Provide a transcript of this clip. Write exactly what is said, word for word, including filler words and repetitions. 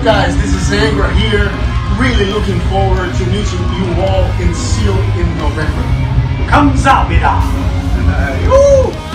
guys, this is Angra here. Really looking forward to meeting you all in Seal in November. 감사합니다. Woo!